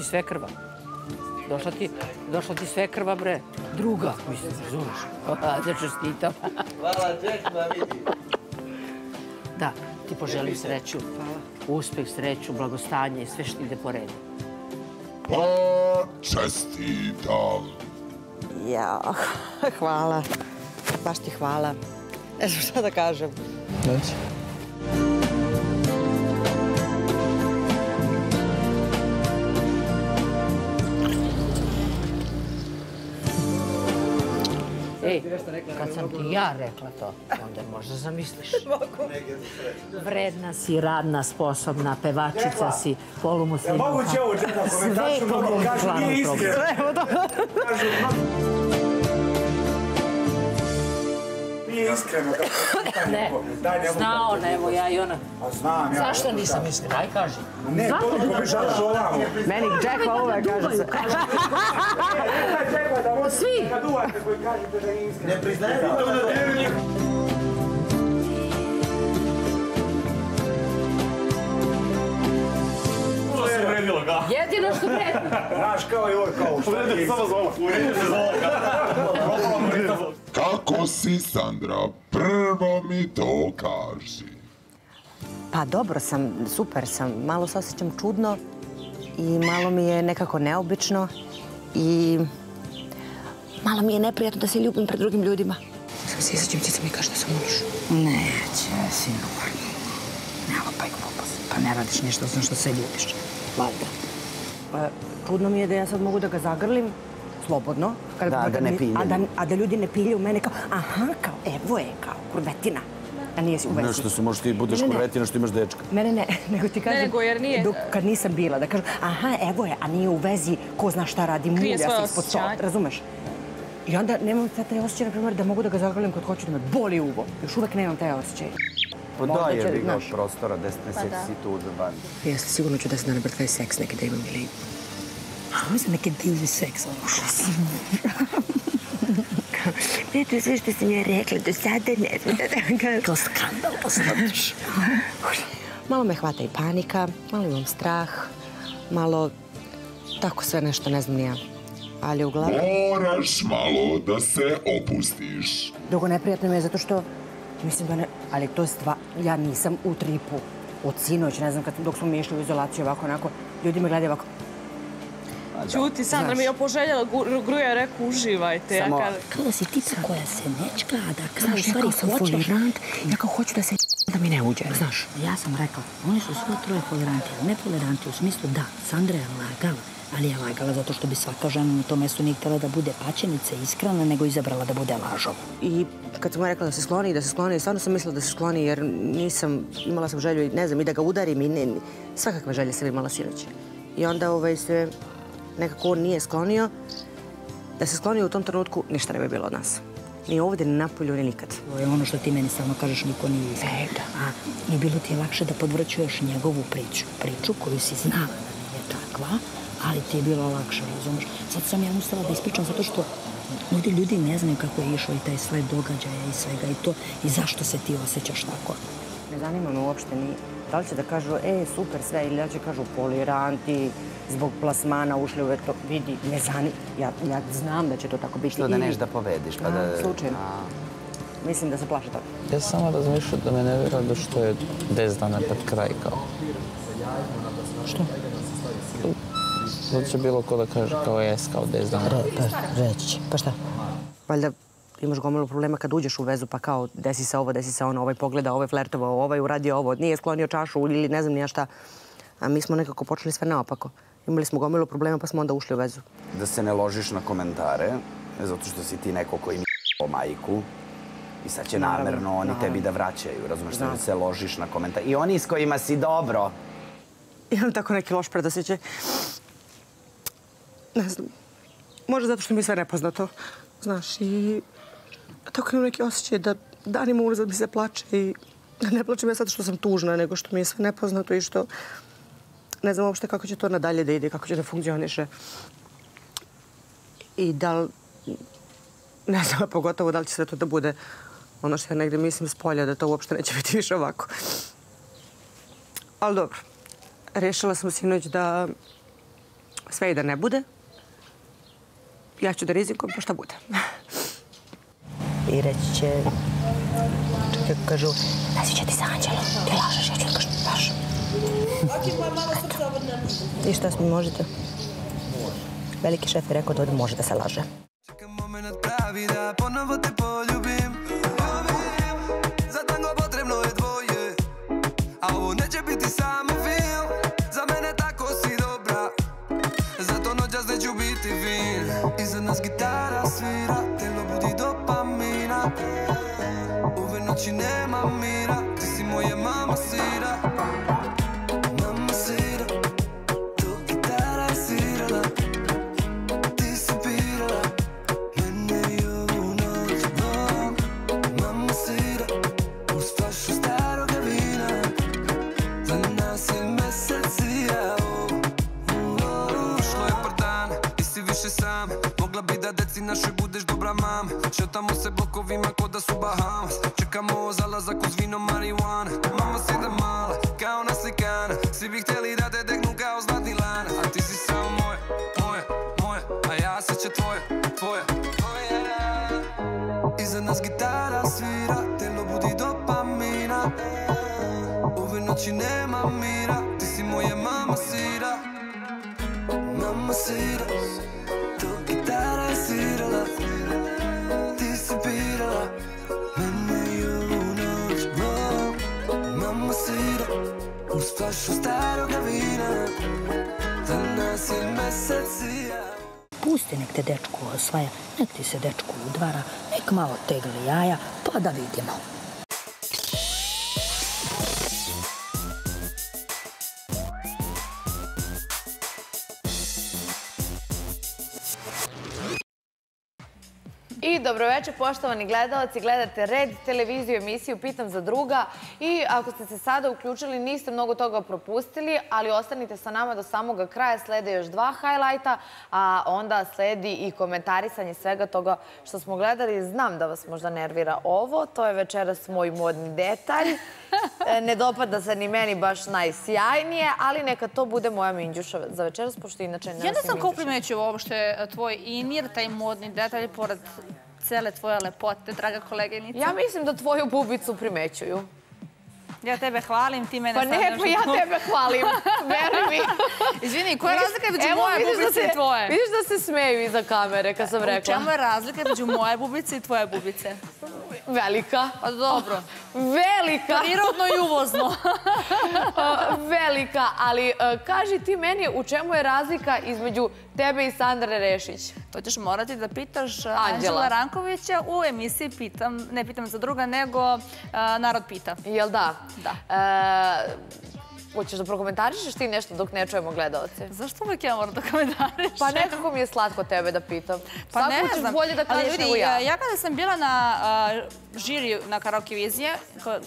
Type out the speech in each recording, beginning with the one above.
ti svekrva. Došla ti svekrva, bre. Druga, mislim, razumeš. Da čestitam. Hvala, čekma, vidi. Da, ti poželim sreću, uspeh, sreću, blagostanje i sve što ide po redu. Pa, čestitam. Ja, hvala. Baš ti hvala. Ne znam šta da kažem. Neće. Ej, kad sam ti ja rekla to, onda možda zamisliš. Vredna si, radna, sposobna, pevačica si, polumuslimanka. Moguće ovo, čekam, komentarišu, kažu nije iskreno. Nije iskreno. Ne, znao, evo ja i ona. Znam, ja. Zašto nisam iskrena? Aj, kaži. Ne, toliko me žališ ovamo. Meni Džekva uvek kaže se. Svi! Kad uvate koji kažete da nije iskreno. Ne priznajete to na dnevnik. Jedino što vredno. Znaš, kao i ovo, kao što je. Kako si, Sandra? Prvo mi to kaži. Pa dobro sam, super sam. Malo se osjećam čudno i malo mi je nekako neobično i malo mi je neprijatno da se ljubim pred drugim ljudima. Sam se izađem, ti mi kaže da sam voliš. Neće, sigurno. Ne lopaj glupost. Pa ne radiš ništa osim što se ljubiš. Valjda. Čudno mi je da ja sad mogu da ga zagrlim slobodno. Da ne pilju. A da ljudi ne pilju u mene kao, aha, kao, evo je, kao, kurvetina. A nije si u vezi. Nešto su, možda ti budeš kurvetina što imaš dečka. Ne, nego ti kažem... Nego jer nije... Kad nisam bila, da kažem, aha, evo je, a nije u vezi, ko zna šta radi, mulja se ispod stola, razumeš? I onda nemam taj osjećaj, na primjer, da mogu da ga zagrlim kad hoću da me boli uvo. Još uvek nemam taj osjećaj. Pa da, jer bi ga od prostora, 10 meseci si tu za van. Jeste, sigurno ću 10 dana pred taj seks neki da imam ili... Mislim, neki divni seks, ono što si... Eto sve što sam ja rekla, do sada ne znam da vam kažem. Kao skandal postavljaš. Malo me hvata i panika, malo imam strah, malo tako sve nešto, ne znam ni ja. Ali uglavnom... Moraš malo da se opustiš. Drugo, neprijatno mi je zato što, mislim da ne... Ali to je stvar... Ja nisam u tripu od sinoć, ne znam, dok smo mi išli u izolaciju ovako, onako, ljudi me gledaju ovako. Čuti, Sandra mi je poželjela, Gruja je rekao uživajte. Kao da si tipa koja se nečka, da kao stvari hoćeš. Ja kao hoću da se da mi ne uđe, znaš. Ja sam rekla, oni su sve troje toleranti, ali ne toleranti u smislu da, Sandra je lagala, ali je lagala zato što bi svaka žena na tom mjestu nije htjela da bude paćenica, iskrena, nego izabrala da bude lažov. I kad sam mu rekla da se skloni, stvarno sam mislila da se skloni jer nisam, imala sam želju, ne znam, i da ga udarim i svakakve želje sam imala sinoć. I onda se nekako on nije sklonio. Da se sklonio u tom trenutku, ništa ne bi bilo od nas. Ni ovdje, ni napolju, ni nikad. To je ono što ti meni stalno kažeš, niko nije iskren. I bilo ti je lakše da podvrćuješ njegovu priču koju si znala da nije takva, ali ti je bilo lakše, razumiješ. Sad sam ja ustala da ispričam zato što ovdje ljudi ne znaju kako je išao i taj sled događaja i svega i to i zašto se ti osjećaš tako. Ne zanima me uopšte ni da li će da kažu, super sve, ili da će kažu poliranti, zbog plasmana ušli u to, vidi, ne zanima. Ja znam da će to tako biti. Što da neš da povediš, pa da... Slučajno. Mislim da se plaše toga. Ja sam samo razmišljao da me ne vjera da što je 10 dana pred kraj kao. Što? Da će bilo ko da kaže kao jes, kao 10 dana. Reći će. Pa šta? Valjda imaš gomilu problema kad uđeš u vezu pa kao desi se ovo, desi se ono, ovaj pogleda, ovaj flertovao, ovaj uradio ovo, nije sklonio čašu ili ne znam nija šta. A mi smo nekako počeli sve naopako. Imali smo gomilu problema pa smo onda ušli u vezu. Da se ne ložiš na komentare, zato što si ti neko koji mi o majku i sad će namerno oni tebi da vraćaju, razumiješ, da se ložiš na komentare. I oni s kojima si dobro. Imam tako neki loš predosjećaj. Ne znam, možda zato što mi je sve nepoznato, znaš, i tako imam neki osjećaj da danima unazad mi se plače i ne plačem ja zato što sam tužna, nego što mi je sve nepoznato i što ne znam uopšte kako će to nadalje da ide, kako će da funkcioniše. I da li, ne znam, pogotovo da li će sve to da bude ono što ja negdje mislim s polja, da to uopšte neće biti više ovako. Ali dobro, rešila sam sinoć da sve i da ne bude, ja ću da rizikujem pa šta bude. I reći će, čekaj, kažu, ne sviđa ti se Anđelo, ti lažeš, ja ću da kažem, lažem. I šta mi možete? Veliki šef je rekao da ovdje može da se laže. Čekam moment pravi da ponovo te poljubim. Za tango potrebno je dvoje, a ovo neće biti samo film. Za mene tako si dobra, zato noćas neću biti fin. Iza nas gitara svira, telo budi dopamina. Ove noći nema mira, ti si moja mama sira. Mama sira, dok gitara je svirala. Ti si pirala, mene i ovu noć. Mama sira, uz flašu staroga vina. Za nas je mesec sijao. Prošlo je par dana, nisi više sam. Mogla bi da deci našoj budeš dobra mama. Šetamo se blokovima ko da su Bahamas. Čekamo zalazak uz vino marijuana. Mama si da mala, kao naslikana. Svi bi htjeli da te degnu kao zlatni lanac. A ti si samo moje, moje, moje. A ja sreće tvoje, tvoje. Iza nas gitara svira, telo budi dopamina. Ove noći nema mira, ti si moja mama sira. Mama sira, dok gitara je svirala. Ti si pirala, mene i ovu noć. Mama sira, uz flašu staroga vina. Za nas je mesec sijao. Pusti nek te dečko osvaja, nek ti se dečko udvara, nek malo tegli jaja, pa da vidimo. I dobroveče, poštovani gledalci, gledate Red televiziju, emisiju Pitam za druga i ako ste se sada uključili niste mnogo toga propustili, ali ostanite sa nama do samoga kraja, slede još 2 highlighta, a onda sledi i komentarisanje svega toga što smo gledali. Znam da vas možda nervira ovo, to je večeras moj modni detalj. Ne dopada se ni meni baš najsjajnije, ali neka to bude moja minđuša za večeras, pošto inače ne nosim minđuša. Ja ne znam ko primeću uopšte tvoj inir, taj modni detalj, pored cele tvoje lepote, draga koleginica. Ja mislim da tvoju bubicu primećuju. Ja tebe hvalim, ti mene sad nešto... Pa ne, pa ja tebe hvalim, veruj mi. Izvini, koja je razlika među moje bubice i tvoje? Vidiš da se smeju iza kamere kad sam rekla. U čemu je razlika među moje bubice i tvoje bubice? Velika. Pa dobro. Velika. Prirodno i uvozno. Velika, ali kaži ti meni u čemu je razlika između tebe i Sandre Rešić? To ćeš morati da pitaš Anđela Rankovića u emisiji ne pitam za druga, nego Narod pita. Jel da? Da. Hoćeš da prokomentarišeš ti nešto dok ne čujemo gledalce? Zašto uvijek ja moram da komentarišem? Pa nekako mi je slatko tebe da pitam. Pa ne znam. Svako ćeš bolje da kažeš nego ja. Ja kada sam bila na žiri na Karaoke Vizije,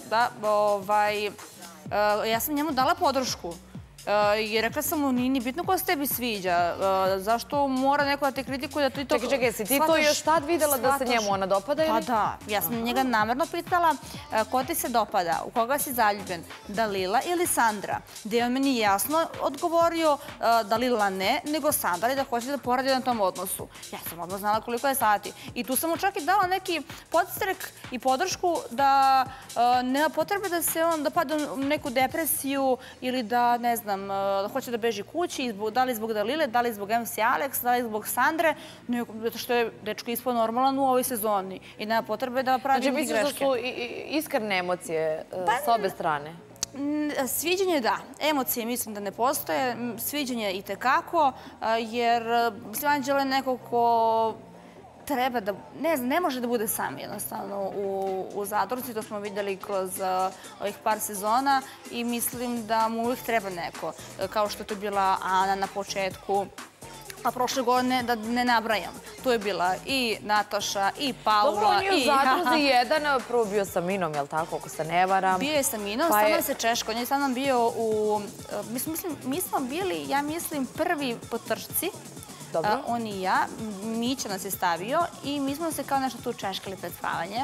ja sam njemu dala podršku. I rekla sam mu, nije ni bitno ko se tebi sviđa. Zašto mora neko da te kritikuje? Čekaj, si ti to još tad videla da se njemu ona dopada ili? Pa da. Ja sam njega namerno pitala ko ti se dopada, u koga si zaljubljen, Dalila ili Sandra. Gde je meni jasno odgovorio Dalila ne, nego Sandra i da hoće da poradi na tom odnosu. Ja sam odmah znala koliko je sati. I tu sam mu čak i dala neki podstrek i podršku da nema potrebe da se on dopada u neku depresiju ili da, ne znam, da hoće da beži kući, da li zbog Dalile, da li zbog MC Alex, da li zbog Sandre, zato što je dečko ispao normalan u ovoj sezoni i nema potrebe da pravi neke greške. Znači, misliš da su iskrene emocije s obe strane? Sviđanje da. Emocije mislim da ne postoje. Sviđanje i tekako, jer Anđela je neko ko treba da, ne znam, ne može da bude sam jednostavno u Zadruzi, to smo vidjeli kroz ovih par sezona i mislim da mu uvijek treba neko, kao što je to bila Ana na početku, a prošle godine, da ne nabrajam, tu je bila i Nataša, i Paula, dobro, on je u Zadruzi jedan, prvo bio sa Minom, jel tako, ako se ne varam? Bio je sa Minom, sa mnom se Češko, on je sa mnom bio u, mi smo bili, ja mislim, prvi po trčci. On i ja, Mića nas je stavio i mi smo se kao nešto tu češkali pred spavanje,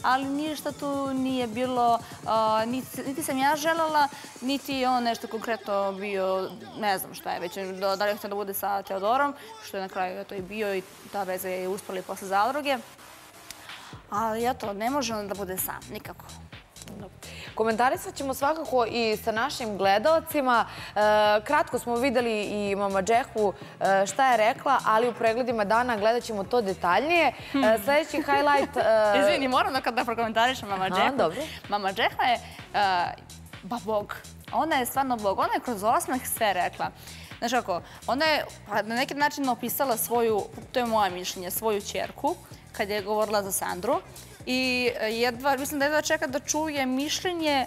ali ništa tu nije bilo, niti sam ja želela, niti je on nešto konkretno bio, ne znam šta je već, da li je htio da bude sa Teodorom, što je na kraju to i bio i ta veza je uspela i posle zadruge. Ali eto, ne može on da bude sam, nikako. Komentarisat ćemo svakako i sa našim gledaocima. Kratko smo videli i Mama Džehu šta je rekla, ali u pregledima dana gledat ćemo to detaljnije. Sljedeći highlight... Izvini, moram da prokomentarišem Mama Džehu. Dobro. Mama Džeha je bog. Ona je stvarno bog. Ona je kroz osmeh sve rekla. Znaš kako, ona je na neki način opisala svoju, to je moje mišljenje, svoju ćerku, kad je govorila za Sandru. I mislim da jedva čeka da čuje mišljenje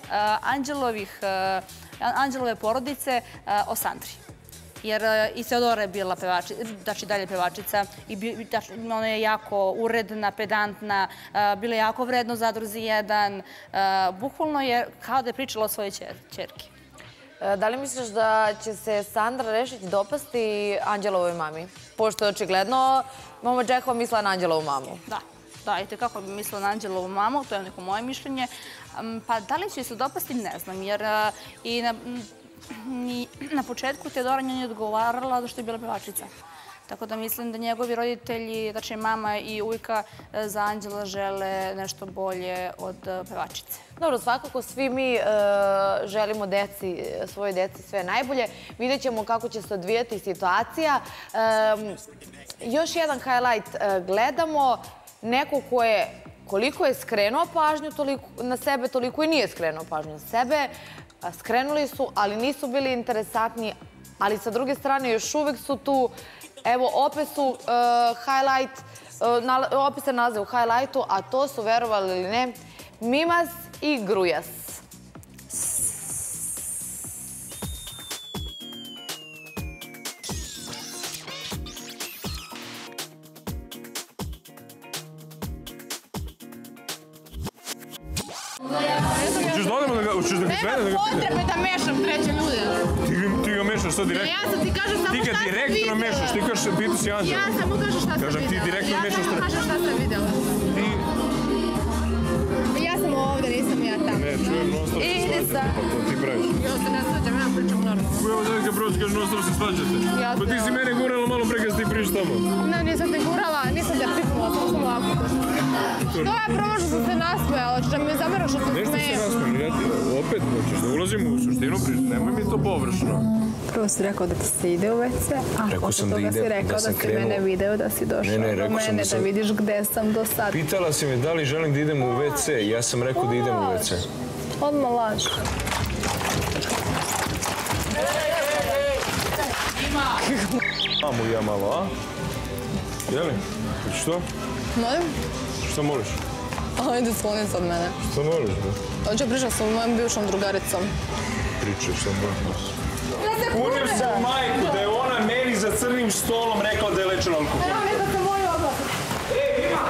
Anđelove porodice o Sandri. Jer i Teodora je bila pevačica, znači dalje pevačica, i ona je jako uredna, pedantna, bila je jako vredna u Zadruzi 1. Bukvalno je kao da je pričala o svojoj ćerki. Da li misliš da će se Sandra rešiti dopasti Anđelovoj mami? Pošto je očigledno Mama Džehova mislila na Anđelovu mamu. Da, i kako bi mislila na Anđelovu mamu, to je neko moje mišljenje. Pa da li će se dopasti, ne znam, jer i na početku Teodora nije odgovarala zato što je bila pevačica. Tako da mislim da njegovi roditelji, znači mama i ujka, za Anđela žele nešto bolje od pevačice. Dobro, svakako svi mi želimo svojoj deci sve najbolje. Vidjet ćemo kako će se odvijati situacija. Još jedan highlight gledamo. Neko ko je koliko je skrenuo pažnju na sebe, toliko i nije skrenuo pažnju na sebe. Skrenuli su, ali nisu bili interesantni, ali sa druge strane još uvijek su tu. Evo, opet su highlight, opet se nalaze u highlightu, a to su, verovali ili ne, Mimas i Grujas. Nema potrebe da mešam treće ljude. Ti ga mešaš sad direktno? Ja sam ti kažem samo šta sam videla. Ti ga direktno mešaš, ti kažeš, pitu si Anđela. Ja samo kažem šta sam videla. Kažem, ti direktno mešaš. Ja samo kažem šta sam videla. Ja sam ovdje, nisam ja tamo. Ne, čujem, non-stop se svađate, pa to ti praviš. Ja se ne svađam, ja pričam normalno. Evo da neka prvo kaže non-stop se svađate. Pa ti si mene gurala malo pre kad si ti priš tamo. Ne, nisam te gurala, nisam te pripnula, samo sam ovako. Što ja prvo što sam se nasmejala, što mi je zamjerao što se smejem. Nešto se nasmejala, ja ti opet hoćeš da ulazimo u suštinu prič, nemoj mi to površno. Prvo si rekao da ti se ide u WC, a posle toga si rekao da si mene video, da si došao do mene, da vidiš gde sam do sad. Pitala si me da li želim da idem u WC, ja sam rekao da idem u WC. Odmah laž. Mamu ja malo, a? Jeli? Što? Molim? Šta moliš? Ajde, skloni se od mene. Šta moliš, be? Hoću pričat sa mojom bivšom drugaricom. Pričaš sa mojom. Kunim se u majku da je ona meni za crnim stolom rekla da je lečena alkohol. Evo neka se moju oblast. Ima!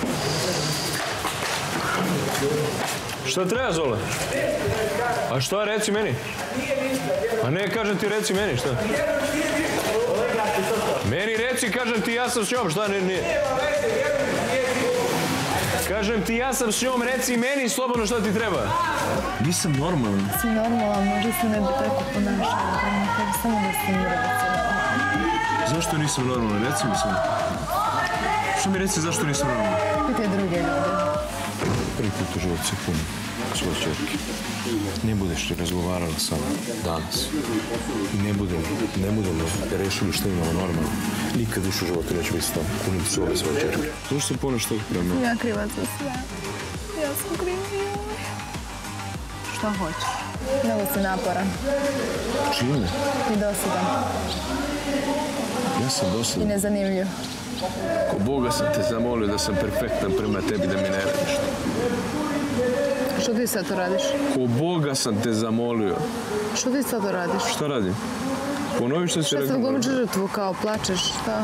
Šta treba, Zole? A šta, reci meni? A ne, kažem ti, reci meni, šta? Meni reci, kažem ti, ja sam s njom, šta nije? Kažem ti, ja sam s njom, reci meni slobodno šta ti treba. Nisam normalan. Si normalan, možda se ne bi tako ponašala. Samo da sam recimo. Zašto nisam normalan? Reci mi sam. Što mi reci zašto nisam normalan? Pitaj druge ljude. Prvi put u životu se punim svoje čerke. Ne budeš li razgovarala sa mnom danas i ne budemo rešili što imamo normalno, nikad više u životu neću biti s tom. Punim ti svoje čerke. Zašto se puniš tog prema? Ja krivac za sve. Ja sam kriva. Šta hoćeš? Mnogo si naporan. Čime? I dosadan. Ja sam dosadan. I nezanimljiv. Ko Boga sam te zamolio da sam perfektan prema tebi, da mi ne radiš to. Što ti sad to radiš? Ko Boga sam te zamolio. Što ti sad to radiš? Šta radim? Ponovi što si rekao. Šta sad glumiš žrtvu, kao plačeš, šta?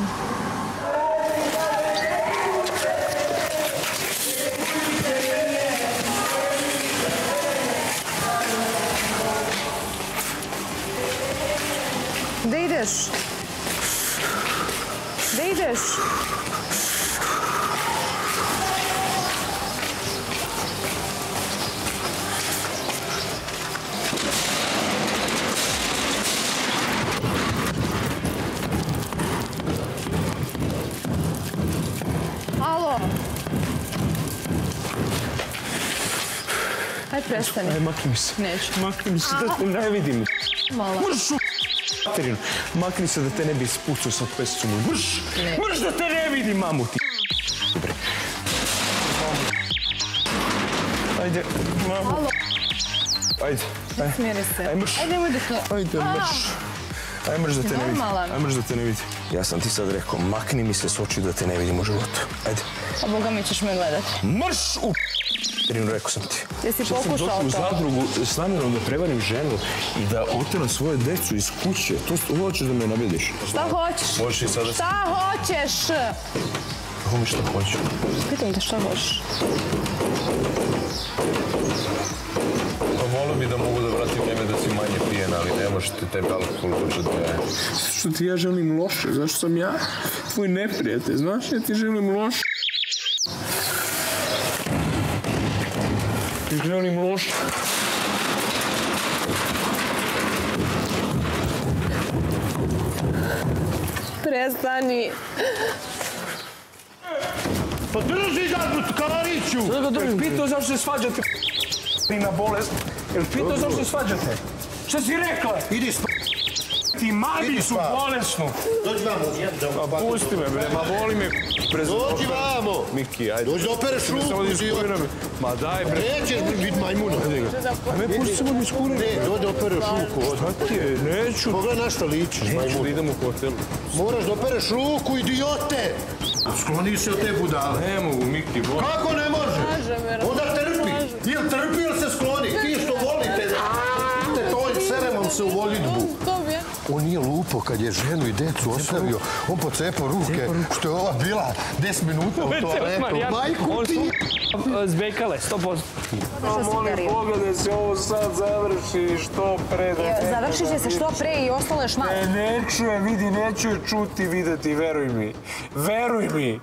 Gde ideš? Gde ideš? prestani. Aj, makni se. Neću. Makni mi se da te ne vidim. Mala. Mrš u materinu. Makni se da te ne bi spucao sa pesicom. Mrš! Mrš da te ne vidim, mamu ti. Ajde, mamu. Ajde. Smiri se. Aj, mrš. Ajde, nemoj da to... Ajde, mrš. Aj, mrš da te ne vidim. Normalan. Aj, mrš da te ne vidim. Ja sam ti sad rekao, makni mi se s očiju da te ne vidim u životu. Ajde. A Boga mi ćeš me gledati. Mrš u p***rinu, rekao sam ti. Jesi pokušao to? Ja sam došao u zadrugu s namjerom da prevarim ženu i da oteram svoje decu iz kuće. To hoćeš da me nabediš. Šta hoćeš? Možeš i sada... Šta hoćeš? Kako mi šta hoću? Pitam te šta hoćeš. Pa volio bi da mogu da vratim vreme da si manje pijen, ali ne možete taj alkohol početi da... Što ti ja želim loše, zašto sam ja tvoj neprijatelj, znaš, ja ti želim loše. Ti želim loše. Prestani. Pa drži ga, Kalariću! Sada ga držim. Pitao zašto se svađate, na bolest. Jel pitao zašto se svađate? Šta si rekla? Idi sp... Ti mami su bolesnu. Dođi vamo. Pa pusti me, bre, ma boli me. Dođi vamo. Miki, ajde. Dođi da opereš ruku, idiot. Ma daj, bre. Nećeš biti majmuna. Ajme, pusti se mi iskurim. Ne, dođi da opereš ruku. Šta ti je? Neću. Pogledaj na šta ličiš, majmuna. Neću da idem u hotel. Moraš da opereš ruku, idiote. Skloni se od te budale. Ne mogu, Miki, boli. Kako ne može? Onda trpi. Ili trpi ili se skloni. Ti što volite. To seremom se u voljitbu. On nije lupo kad je ženu i decu ostavio. On pocepao ruke, što je ova bila 10 minuta u toaletu. Majku ti! Zbekale, 100%. Molim Boga da se ovo sad završi što pre. Završit će se što pre i ostalo još malo. Neću je, vidi, neću je čuti, videti, veruj mi. Veruj mi.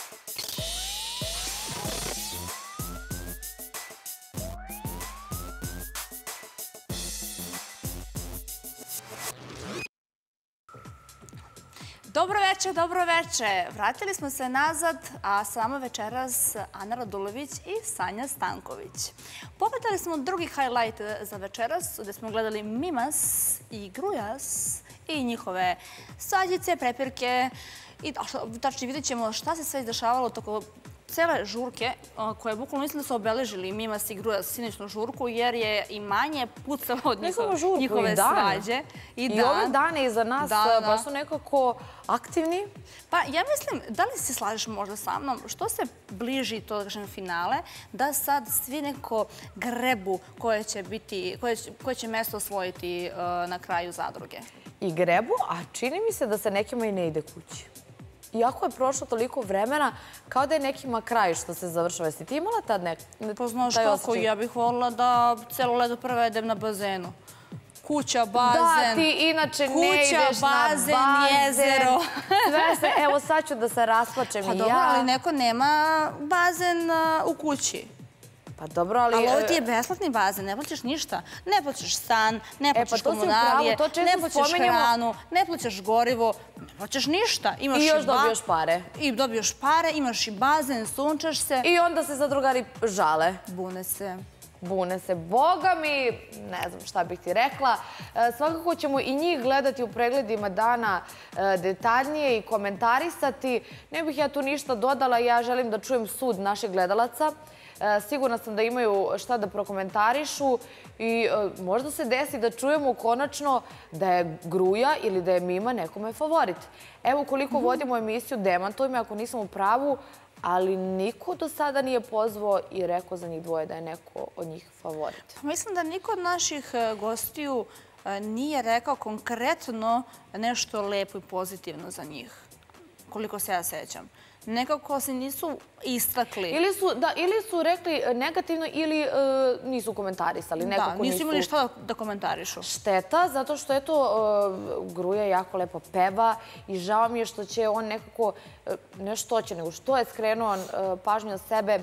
Dobro veče. Vratili smo se nazad, a samo večeras Ana Radulović i Sanja Stanković. Pogledali smo drugi highlight za večeras, gde smo gledali Mimas i Grujas i njihove svađice, prepirke i tačno vidjet ćemo šta se sve izdešavalo toko cele žurke, koje bukvalno mislim da su obeležili Mimas i Grujas sinoćnu žurku, jer je i manje pucalo od njihove svađe. I ove dane iza nas baš su nekako aktivni. Pa ja mislim, da li se slažeš možda sa mnom, što se bliži to, da kažem, finale, da sad svi nekako grebu koje će mesto osvojiti na kraju zadruge? I grebu, a čini mi se da se nekima i ne ide kući. Iako je prošlo toliko vremena, kao da je nekima kraj što se završava. Jesi ti imala tad taj osjećaj? Pa znaš kako, ja bih volila da celo leto provedem na bazenu. Kuća, bazen, da, ti inače ne ideš na bazen, jezero. Sve se, evo sad ću da se rasplačem i ja. Pa dobro, ali neko nema bazen u kući. Pa dobro, ali... Ali ovo ti je besplatni bazen, ne plaćaš ništa. Ne plaćaš stan, ne plaćaš komunalije, ne plaćaš hranu, ne plaćaš gorivo, ne plaćaš ništa. I još dobiješ pare. I dobiješ pare, imaš i bazen, sunčaš se. I onda se zadrugari žale. Bune se. Bune se. Boga mi, ne znam šta bih ti rekla. Svakako ćemo i njih gledati u pregledima dana detaljnije i komentarisati. Ne bih ja tu ništa dodala, ja želim da čujem sud naših gledalaca. Sigurna sam da imaju šta da prokomentarišu i možda se desi da čujemo konačno da je Gruja ili da je Mima nekome favorit. Evo koliko vodimo emisiju, demantuj me ako nisam u pravu, ali niko do sada nije pozvao i rekao za njih dvoje da je neko od njih favorit. Mislim da niko od naših gostiju nije rekao konkretno nešto lepo i pozitivno za njih, koliko se ja sećam. Nekako se nisu istakli. Ili su rekli negativno ili nisu komentarisali. Da, nisu imali šta da komentarišu. Šteta, zato što Gruja jako lepo peva i žao mi je što će on nekako, ne što će, nego što je skrenuo pažnju na sebe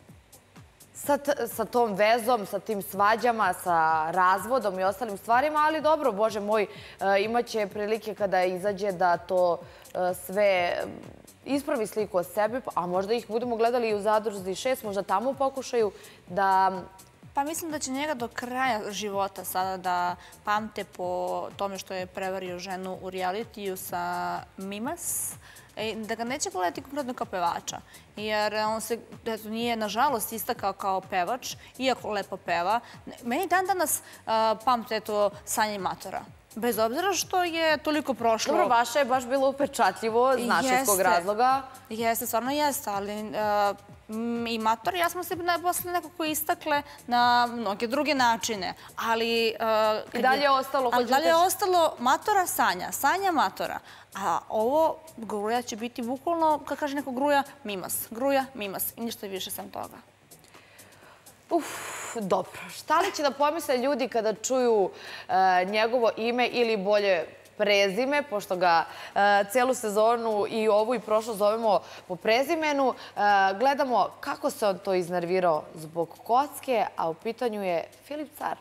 sa tom vezom, sa tim svađama, sa razvodom i ostalim stvarima, ali dobro, Bože moj, imaće prilike kada izađe da to sve ispravi sliku o sebi, a možda ih budemo gledali i u Zadruzi 6, možda tamo pokušaju da Pa mislim da će njega do kraja života sada da pamte po tome što je prevario ženu u realitiju sa Mimas, da ga neće gledati konkretno kao pevača. Jer on se nije, nažalost, istakao kao pevač, iako lepo peva. Meni dan danas pamte to Sanja Matora. Bez obzira što je toliko prošlo... Dobro, vaše je baš bilo upečatljivo, znaš iz kog razloga. Jeste, stvarno jeste, ali i Mator i ja smo se posle nekako istakle na mnoge druge načine. Ali... I dalje je ostalo... Ali dalje je ostalo Matora Sanja, Sanja Matora. A ovo Gruja će biti bukvalno, kad kaže neko Gruja, Mimas. I ništa više sam toga. Dobro. Šta li će da pomisle ljudi kada čuju njegovo ime ili bolje prezime, pošto ga celu sezonu i ovu i prošlu zovemo po prezimenu. Gledamo kako se on to iznervirao zbog kocke, a u pitanju je Filip Car.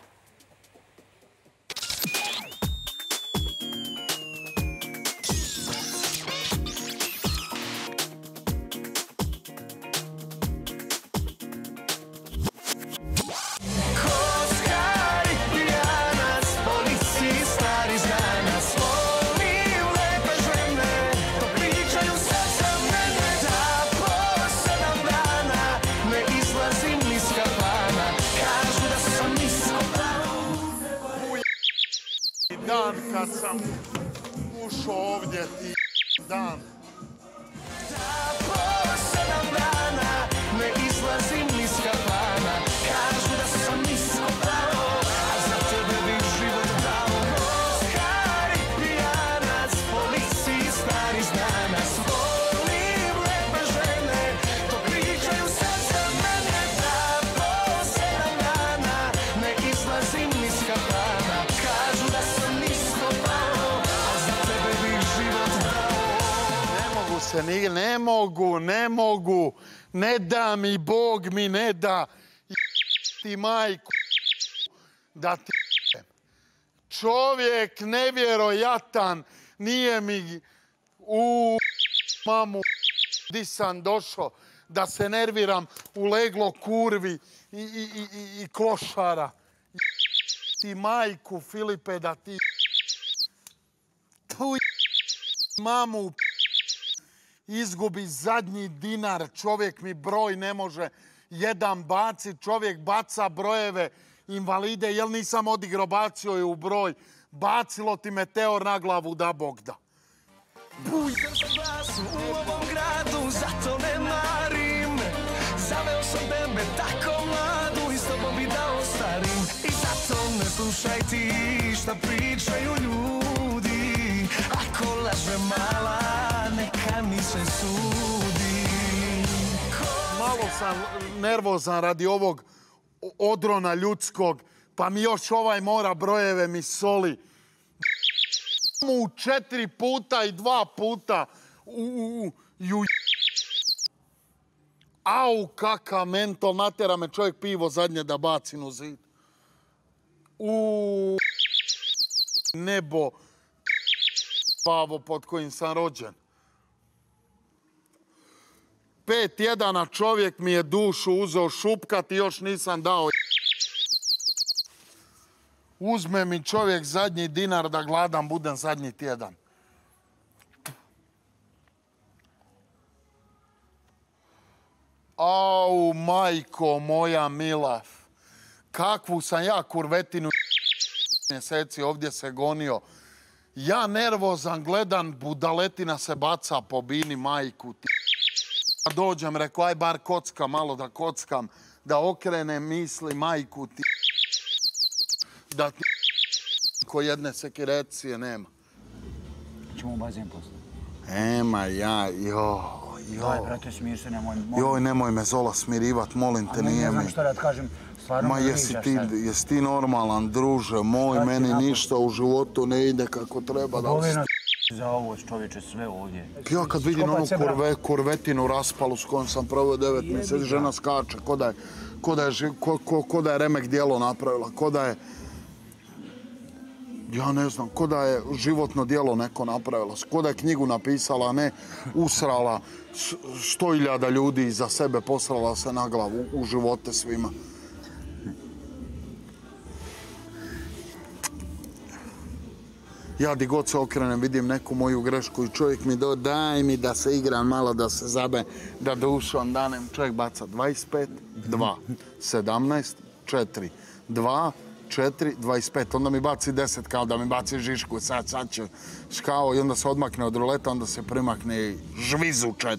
Dan kad sam ušao ovdje, ti dan. Po 7 dana ne izlazim iz kafana. Kažu da sam nisko pravo, a za tebe bih život dao. Kockari, pijanac, policiji stari znanac. Volim lepe žene, to pričaju sad za mene. Da po 7 dana ne izlazim iz kafana. Kažu da sam nisko pravo, a za tebe bih život dao. Ne mogu. Ne da mi, Bog mi ne da. Ti majku da ti... Čovjek nevjerojatan, nije mi mamu di sam došao da se nerviram u leglo kurvi i klošara. Ti majku, Filipe, da ti... Tu mamu izgubi zadnji dinar, čovjek mi broj ne može jedan baci, čovjek baca brojeve, invalide, jel nisam odigrao, bacio je u broj, bacilo ti meteor na glavu, da Bog da. Puštam sam glasu u ovom gradu, zato ne marim. Zaveo sam tebe tako mladu i s tobom bi da ostarim. I zato ne slušaj ti šta pričaju ljudi. Ako laže mala, neka mi se sudi. Malo sam nervozan radi ovog odrona ljudskog, pa mi još ovaj mora brojeve mi soli. U 4 puta i 2 puta Au, kakav mentol, natjera me čovjek pivo zadnje da bacim u zid. Nebo, pavo pod kojim sam rođen. 5 tjedana čovjek mi je dušu uzeo šupkat i još nisam dao. Uzme mi čovjek zadnji dinar da gladan budem zadnji tjedan. Au, majko moja mila. Kakvu sam ja kurvetinu mjeseci ovdje se gonio. Ja nervozan gledam, budaletina se baca po bini, majku ti. Dođem, rekao, aj bar kocka, malo da kockam, da okrenem misli, majku ti. Da ti ko jedne sekirecije nema. Ćemo u bazen posle. Ema ja, Daj, brate, smir se, nemoj... Joj, nemoj me Zola smirivat, molim te, nije mi. Ne znam što da kažem, stvarno ma me vriđaš sad. Jesi ti normalan, druže moj, meni ništa u životu ne ide kako treba da... Dovoljno za ovo, čovječe, sve ovdje. Ja kad vidim onu kurvetinu raspalu s kojom sam proveo 9 mjeseci, žena skače, ko da je remek djelo napravila, ko da je... Ja ne znam, ko da je životno djelo neko napravila, ko da je knjigu napisala, a ne usrala 100.000 ljudi iza sebe, posrala se na glavu u živote svima. Ja di god se okrenem vidim neku moju grešku i čovjek mi daj mi da se igram malo, da se zabe, da dušom danem. Čovjek baca 25, 2, 17, 4, 2, 4, 25. Onda mi baci 10 kao da mi baci žišku, sad će škao i onda se odmakne od ruleta, onda se primakne i žvizu 4.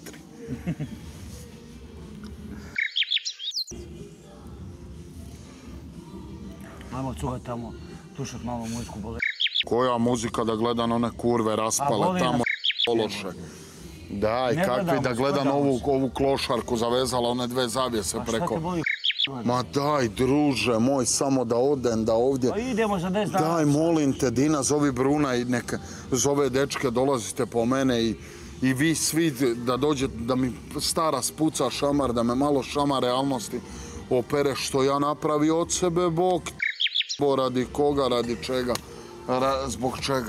Ajmo cuhat tamo, slušat malo muziku, bole. Koja muzika da gledam one kurve raspale tamo ološe. Daj, kakvi da gledam ovu klošarku zavezala, one 2 zavjese preko. Ma daj, druže moj, samo da odem, da ovdje... Pa idemo za 10 dana. Daj, molim te, Dina, zovi Bruna i neka zove dečke, dolazite po mene i vi svi da dođe, da mi stara spuca šamar, da me malo šamar realnosti opere što ja napravi od sebe, Bog radi koga, radi čega, zbog čega.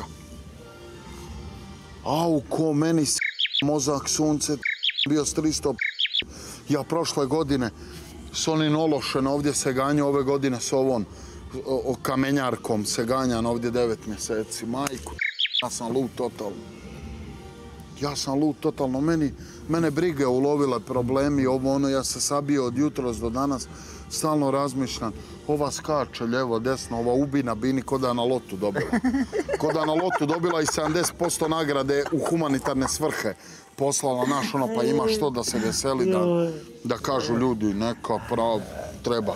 Au, ko meni mozak, sunce, bio s 300 ja prošle godine s onim ološen ovdje se ganja, ove godine s ovom kamenjarkom se ganjan ovdje 9 mjeseci. Majku, ja sam lud totalno. Ja sam lud totalno. Mene brige ulovile problemi, ovo ono, ja se sabio od jutros do danas, stalno razmišljam. Ova skače lijevo, desno, ova ubi na bini ko da je na lotu dobila. Ko da je na lotu dobila i 70% nagrade u humanitarne svrhe poslala naš ono, pa ima što da se veseli, da kažu ljudi neka prav treba.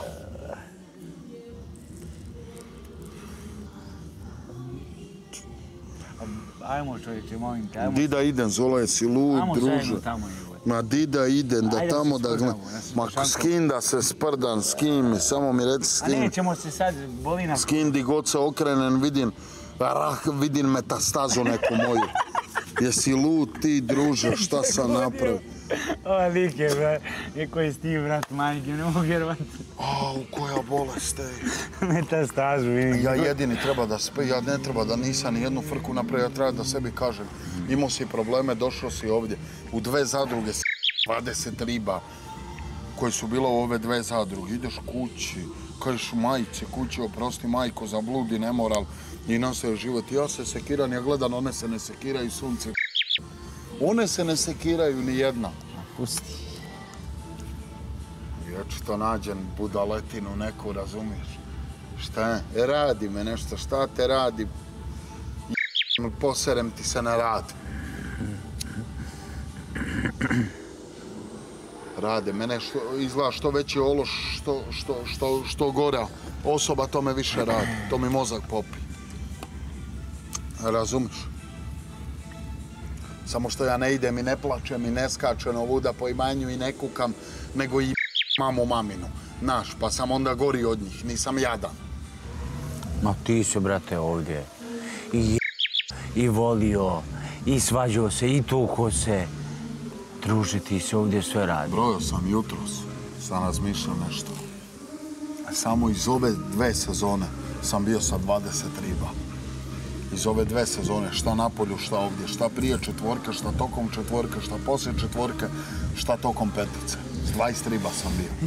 Ajmo čovječe, molim te, ajmo. Di da idem, Zola, jesi lud, druže? Ajmo tamo. Ma di da idem, da tamo da gledam. Ma s kim da se sprdam, s kim, samo mi reci s kim. A nećemo se sad, boli nas. S kim di god se okrenem, vidim metastazu neku moju. Jesi lud ti, druže, šta sam napravio? Ova lik je, brat, je koji si ti, brat, majke, ne mogu vjerovati. Au, koja bolest, ej. Metastazu, vidim. Ja jedini treba da ja ne treba da nisam ni jednu frku napravio, ja treba da sebi kažem. Imao si probleme, došao si ovdje. U 2 zadruge 20 riba koje su bilo u ove 2 zadruge. Ideš kući, kažeš majci kući, oprosti majko za blud i nemoral i nastaje život. Ja se sekiram, ja gledam, one se ne sekiraju, sunce. One se ne sekiraju ni jedna. Pusti. Vječito nađem budaletinu neku, razumiješ? Šta je? Radi me nešto, šta te radi? Poserem ti se na rad. Rade, mene izgleda što veći ološ, što gora osoba, to me više radi. To mi mozak popi. Razumiš? Samo što ja ne idem i ne plačem i ne skačem ovuda po imanju i ne kukam, nego i mamu maminu. Naš, pa sam onda gori od njih, nisam jadan. Ma ti se, brate, ovdje i volio, i svađao se, i tuko se. Druže, ti se ovdje sve radi. Brojao sam jutros, sam razmišljao nešto. Samo iz ove 2 sezone sam bio sa 20 riba. Iz ove 2 sezone, šta napolju, šta ovdje, šta prije 4, šta tokom 4, šta poslije 4, šta tokom 5. S 20 riba sam bio.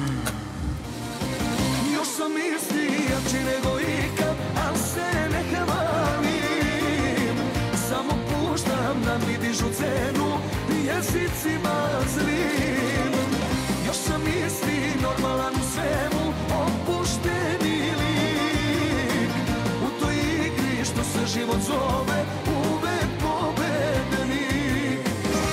Još sam isti, jači nego ikad, al se ne hvalim. Samo puštam da mi dižu cenu, jezicima zlim. Još sam isti, normalan u svemu, opušteni lik. U toj igri što se život zove, uvek pobednik.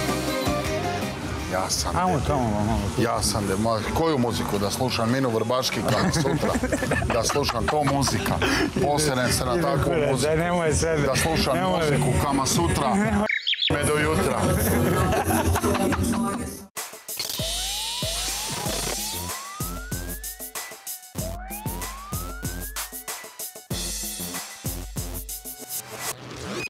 Ja sam Ja sam koju muziku da slušam? Minu Vrbaški Kama Sutra. Da slušam to muzika. Posenem se na takvu muziku. Da slušam muziku Kama Sutra.